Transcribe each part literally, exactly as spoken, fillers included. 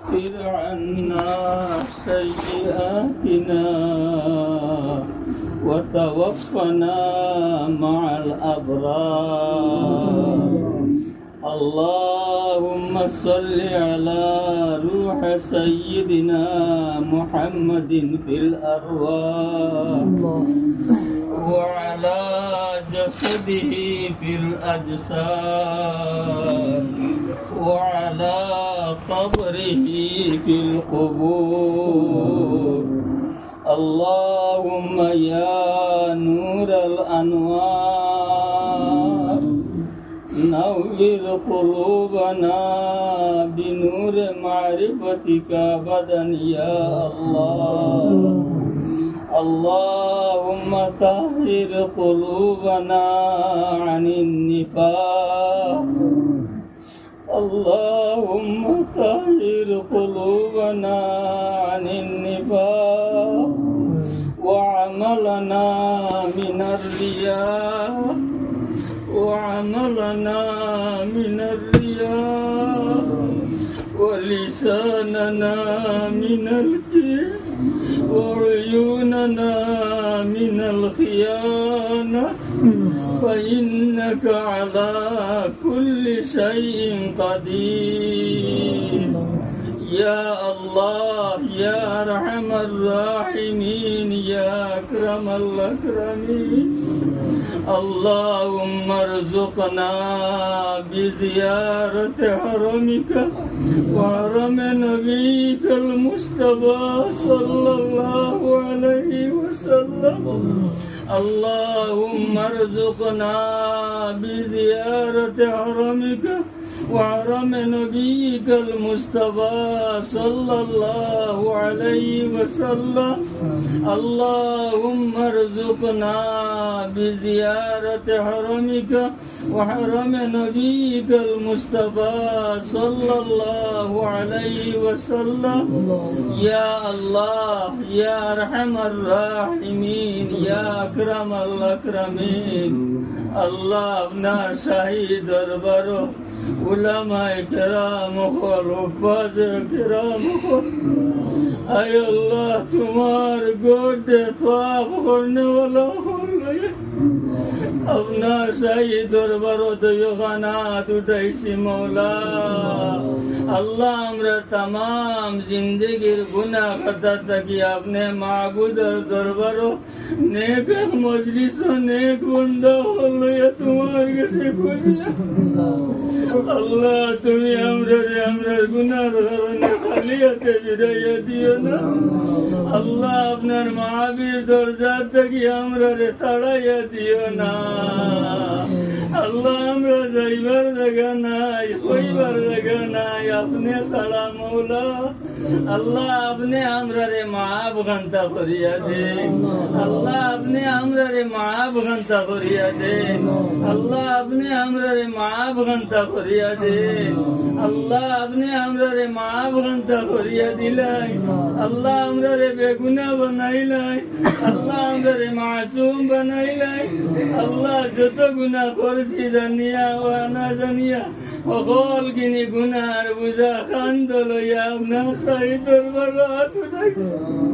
وكفر عنا سيئاتنا وتوفنا مع الأبرار. اللهم صل على روح سيدنا محمد في الأرواح وعلى جسده في الأجساد وعلى قبره في القبور. اللهم يا نور الأنوار نور قلوبنا بنور معرفتك أبدا يا الله. اللهم طهر قلوبنا عن النفاق. اللهم طهر قلوبنا عن النفاق وعملنا من الرياء وعملنا من الرياء ولساننا من الكذب وعيوننا من الخيانة فإنك على كل شيء قدير يا الله يا أرحم الراحمين يا أكرم الأكرمين. اللهم ارزقنا بزيارة حرمك وحرم نبيك المصطفى صلى الله عليه وسلم. اللهم ارزقنا بزيارة حرمك وحرم نبيك المصطفى صلى الله عليه وسلم. اللهم ارزقنا بزيارة حرمك وحرم نبيك المصطفى صلى الله عليه وسلم. يا الله يا أرحم الراحمين يا أكرم الأكرمين. الله আপনার শাহী দরবার উলামায়ে কেরাম और हुफ्फाज़ किराम आय अल्लाह तुम्हार गोदे तवाफ करने वाला अपना शाही दरबार दयाखानात उठाइছি मौला। अल्लाह हमरा तमाम जिंदगीर गुनाह खाता থাকি अपने माबूदर दरबार नेक मजलिस नेक बंदा হলয়া তোমার কাছে খুঁজিয়া আল্লাহ তুমি আমরা আমরার গুনার কারণে খালি হাতে ফিরাইয়া দিও না। আল্লাহ আপনার মাহবীর দরজা থেকে আমরা রে তাড়াইয়া দিও না। আল্লাহ আমরা যাইবার জায়গা নাই কইবার জায়গা নাই আপনি ছাড়া মৌলা। আল্লাহ আপনি আমরা রে মাফ ঘন্টা করিয়া দেন। আল্লাহ আপনি আমরা রে মাফ ঘন্টা করিয়া দেন। আল্লাহ আপনি আমরা রে মাফ ঘন্টা করিয়া দেন। আল্লাহ আপনি আমরা রে মাফ ঘন্টা করিয়া দিলাই। আল্লাহ আমরা রে বেগুনা বানাইলাই। আল্লাহ আমরা রে মাসুম বানাইলাই। আল্লাহ যত গুনাহ করছি জানিয়া ও না জানিয়া সকল কিনি গুনার বুঝা কান্দ লইয়া আপনার শাহী দরবারে হাত উঠাইছি।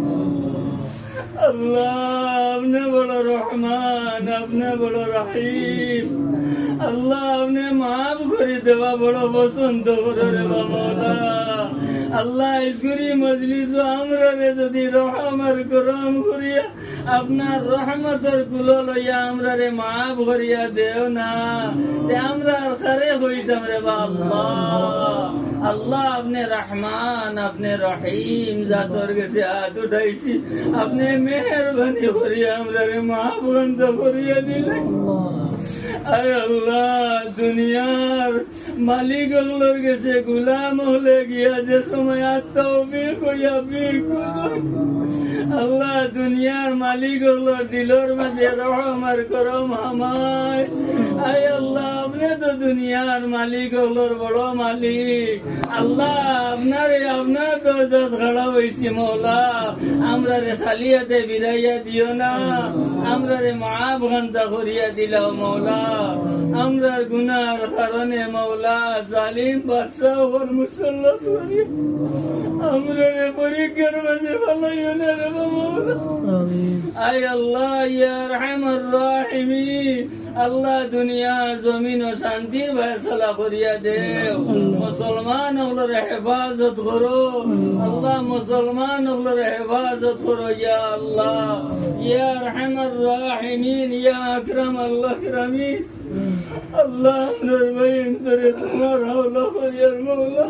আল্লাহ আপনি বড় রহমান আপনি বড় রহিম। আল্লাহ আপনি মাফ করে দেওয়া বড় পছন্দ করে রে মৌলা। আল্লাহ ইসগুরি মজলিস আমরা রে যদি রহম আর করম করিয়া আপনার রহমতের কুলো লইয়া আমরা রে মাফ করিয়া দেও না তে আমরা কারে হইতাম রে বা আল্লাহ। আল্লাহ আপনি রহমান আপনি রহিম জাতর কাছে হাত উঠাইছি আপনি মেহরবানি করিয়া আমরা রে মাফ বন্ধ করিয়া দিলেন। আয় আল্লাহ দুনিয়ার মালিক গুলোর কাছে গুলাম হলে গিয়া যে সময় আত্মবিক হইয়া বিক আল্লাহ দুনিয়ার মালিক গুলোর দিলর মাঝে রহম আর করম হামায়। আয় আল্লাহ আপনি তো দুনিয়ার মালিক গুলোর বড় মালিক। আল্লাহ আপনার আপনার দরজাত খাড়া হইছি মৌলা আমরা রে খালি হাতে বিরাইয়া দিও না আমরা রে মাফ ঘন্টা করিয়া দিলাও মৌলা আমরার গুনার কারণে মৌলা জালিম বাদশাহ ওর মুসল্লাত করিয়া আমরা রে পরীক্ষার মাঝে ফালাইও না রে মৌলা আয় আল্লাহ ইয়া আরহামার রাহিমিন আল্লাহ দুনিয়ার জমিন ও শান্তির ফয়সালা করিয়া দেও মুসলমান হলরে হেফাজত করো আল্লাহ মুসলমান হলরে হেফাজত করো ইয়া আল্লাহ ইয়া আরহামার রাহিমিন ইয়া আকরাম আল্লাহ আকরামিন আল্লাহ নূর বাইন তোরে তোমার হাওলা করিয়ার মৌলা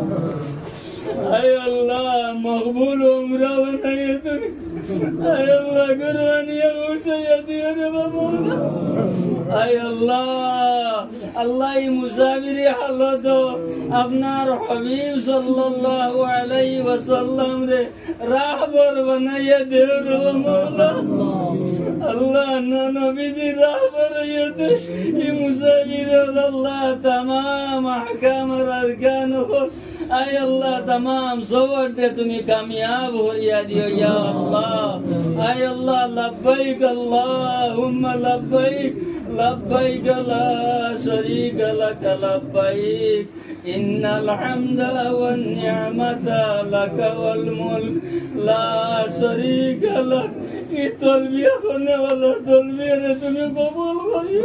আয় আল্লাহ মকবুল উমরা বানাইয়ে তুমি আয় আল্লাহ কুরবানিয়া উসাইয়া দিও রে মৌলা আয় আল্লাহ আল্লাহ এই মুসাফিরি হালত আপনার হাবিব সাল্লাল্লাহু আলাইহি ওয়াসাল্লাম রে রাহবর বানাইয়া দিও রে মৌলা আল্লাহ না নবীজি রাহবর হইতে এই মুসাফির আল্লাহ तमाम আহকাম আর আরকান আয় আল্লাহ तमाम সবরতে তুমি কামিয়াব করিয়া দিও ইয়া আল্লাহ আয় আল্লাহ লব্বাইক আল্লাহুম্মা লব্বাইক লব্বাইক লা শারীকা লাক লব্বাইক ইন্নাল হামদা ওয়ান নি'মাতা লাক ওয়াল মুলক লা শারীকা লাক এই তলবিয়া করনে वाला তলবিয়া রে তুমি কবুল করিও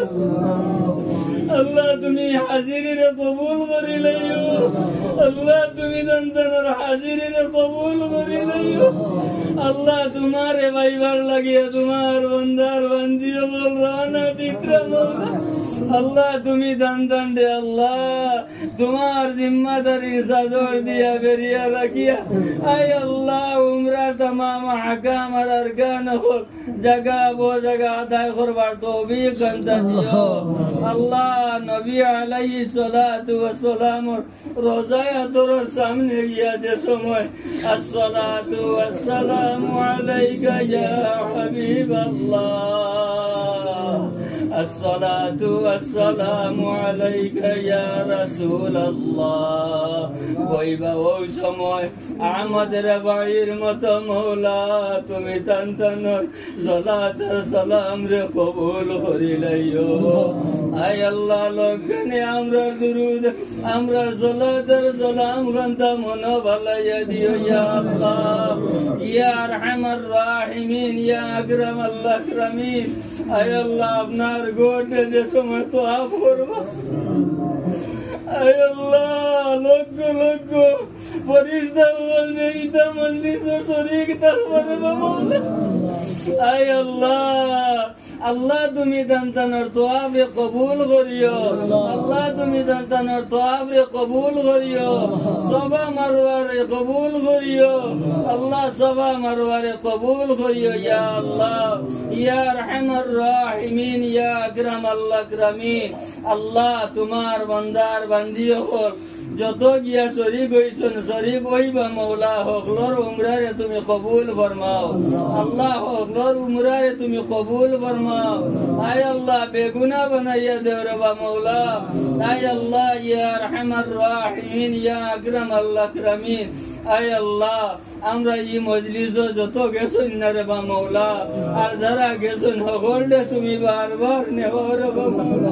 আল্লাহ তুমি হাজিরি রে কবুল করি লইও আল্লাহ তুমি দন্তনের হাজিরি রে কবুল করি লইও আল্লাহ তোমারে ভাইবার লাগিয়া তোমার বন্দার বান্দিও বল রানা দিকরা মৌলা আল্লাহ তুমি দন্তন দে আল্লাহ তোমার জিম্মাদারির চাদর দিয়া বেরিয়া রাখিয়া আয় আল্লাহ উমরার तमाम আহকাম আর আরকান জায়গা বো জায়গা আদায় করবার তৌফিক দান দিও আল্লাহ নবী আলাইহিস সালাতু ওয়াস সালাম রোজায় তোর সামনে গিয়া যে সময় আসসালাতু ওয়াস সালামু আলাইকা ইয়া হাবিবাল্লাহ আসসালাতু ওয়াস সালামু আলাইকা ইয়া রাসূলুল্লাহ কইবা ওই সময় আমাদের বাড়ির মতো মৌলা তুমি তান্তনর সালাত আর সালাম রে কবুল করি লইও আয় আল্লাহ লোকনে আমরার দুরুদ আমরার সালাত আর সালাম গন্তা মন ভালাইয়া দিও ইয়া আল্লাহ ইয়া আরহামার রাহিমিন ইয়া আকরাম আল্লাহ আকরামিন আয় আল্লাহ আপনার গোটে যে সময় তো আপ করবো আয় আল্লাহ লক্ষ লক্ষ ফরিস্তা বল যে ইতা মজলিস শরীক তারপরে মৌলা আয় আল্লাহ আল্লাহ তুমি দান্তানোর তোয়াব রে কবুল করিও আল্লাহ তুমি দান্তানোর তোয়াব রে কবুল করিও সবা মারওয়ারে কবুল করিও আল্লাহ সবা মারওয়ারে কবুল করিও ইয়া আল্লাহ ইয়া আরহামার রাহিমিন ইয়া আকরাম আল্লাহ আকরামিন আল্লাহ তোমার বান্দার বান্দিও হল যত গিয়া শরীক হইছন শরীক হইবা মৌলা হকলর উমরারে তুমি কবুল ফরমাও আল্লাহ হকলর উমরারে তুমি কবুল ফরমাও আয় আল্লাহ বেগুনা বানাইয়া দেও রে মৌলা আয় আল্লাহ ইয়া আরহামার রাহিমিন ইয়া আকরাম আল্লাহ আকরামিন আয় আল্লাহ আমরা এই মজলিসে যত গেছন না রে মৌলা আর যারা গেছন হকললে তুমি বারবার নেও রে মৌলা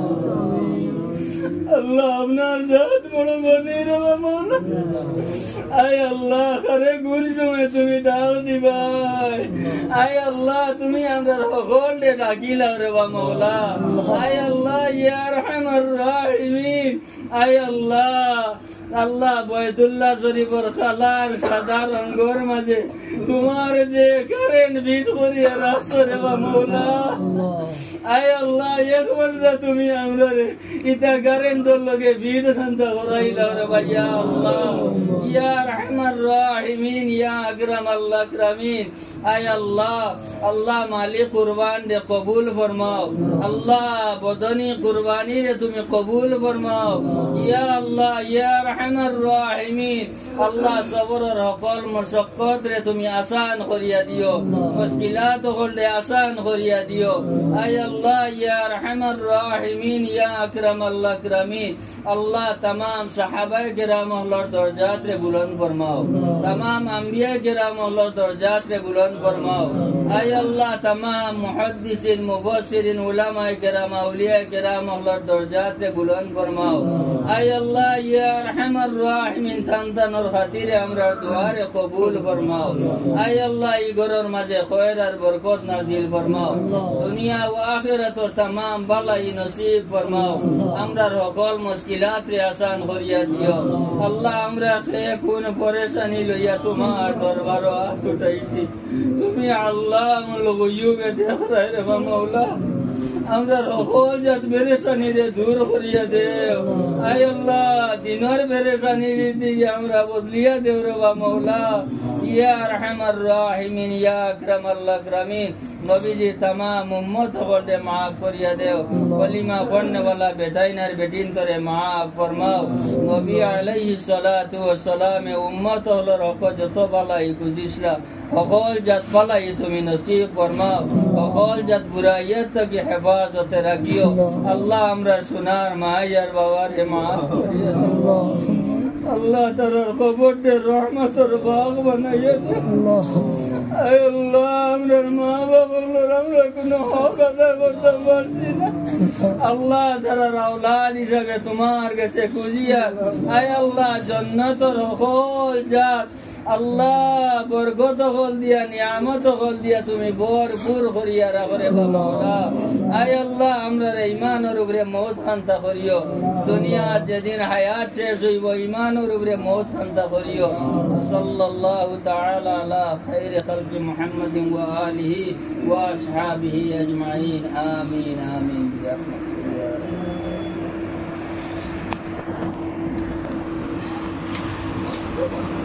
আল্লাহ আপনার জাত বড় বনি রে মৌলা আয় আল্লাহ করে গুণ সময় তুমি ডাক দিবাই আয় আল্লাহ তুমি আমরা সকলে ডাকিলাও রে মৌলা আয় আল্লাহ ইয়া আরহামার রাহিমিন আয় আল্লাহ আল্লাহ বয়তুল্লাহ শরীফের খালার সাদা রঙ্গর মাঝে তোমার যে কারেন্ট বিট করিয়া রাস্তা রে মৌলা আয় আল্লাহ একবার যা তুমি আমরা রে ইটা কারেন্ট লগে বিট খান্তা করাইলাও রে ভাইয়া আল্লাহ ইয়া আরহামার রাহিমিন ইয়া আকরাম আল্লাহ আকরামিন আয় আল্লাহ আল্লাহ মালিক কুরবান রে কবুল ফরমাও আল্লাহ বদনি কুরবানি রে তুমি কবুল ফরমাও ইয়া আল্লাহ ইয়া আরহামার রাহিমিন আল্লাহ সবরের সকল মশক্কত রে তুমি আসান করিয়া দিও, মুশকিলাত হলে আসান করিয়া দিও। আয় আল্লাহ ইয়া আরহামার রাহিমিন ইয়া আকরামাল আকরামিন আল্লাহ तमाम সাহাবায়ে কেরাম আল্লাহর দরজাত রে বুলন্দ ফরমাও, तमाम আম্বিয়া কেরাম আল্লাহর দরজাত রে বুলন্দ ফরমাও। আয় আল্লাহ तमाम মুহাদ্দিসিন মুফাসসিরিন উলামায়ে কেরাম আউলিয়ায়ে কেরাম আল্লাহর দরজাত রে বুলন্দ ফরমাও। আয় আল্লাহ ইয়া আরহামার রাহিমিন তানতানোর খাতিরে আমরা দুআরে কবুল ফরমাও। আয় আল্লাহ এই ঘরের মাঝে খয়র আর বরকত নাজিল ফরমাও, দুনিয়া ও আখিরাতের तमाम বালাই নসিব ফরমাও। আমরা সকল মুশকিলাত রে আসান করিয়া দিও। আল্লাহ আমরা কে কোন পরেশানি লইয়া তোমার দরবারে হাত উঠাইছি, তুমি আল্লাহ আমল গয়ুবে দেখ রে মাওলা। আমরা সকল জাত পেরেশানি রে দূর করিয়া দেও। আয় আল্লাহ দিনের পেরেশানি দিয়ে আমরা বদলিয়া দেও রে মাওলা। ইয়া আরহামার রাহিমিন ইয়া আকরামাল আকরামিন নবীজি तमाम উম্মত হলতে maaf করিয়া দেও। কলিমা পড়নে वाला বেটাইনার বেটিন করে maaf ফরমাও। নবী আলাইহিস সালাতু ওয়াস সালাম উম্মত হলর হক যত বালাই গুজিসরা সকল জাত বালাই তুমি নসিব ফরমাও, সকল জাত বুরাইয়ত থেকে হেফাজতে রাখিও। আল্লাহ আমরা সোনার মায়ার বাবার মাফ করিয়া দিও। আল্লাহ তাআলার কবরতে রহমতের বাগ বানাইয়া দিও। আয় আল্লাহ আমরা মা বাবার আমরা কোনো হক আদায় করতে পারছি না। আল্লাহ তাআলার আওলাদ হিসাবে তোমার কাছে খুঁজিয়া আয় আল্লাহ জান্নাতের সকল জাত আল্লাহ বরকত হল দিয়া নিয়ামত হল দিয়া তুমি ভরপুর করিয়া রাখরে বাবা। আয় আল্লাহ আমরা ঈমানের উপরে মওত খান্তা করিও। দুনিয়া যেদিন হায়াত শেষ হইব ঈমানের উপরে মওত খান্তা করিও। সাল্লাল্লাহু তাআলা আলা খায়রি খালকি মুহাম্মাদিন ওয়া আলিহি ওয়া আসহাবিহি আজমাইন। আমিন আমিন বিরাহমাতিকা।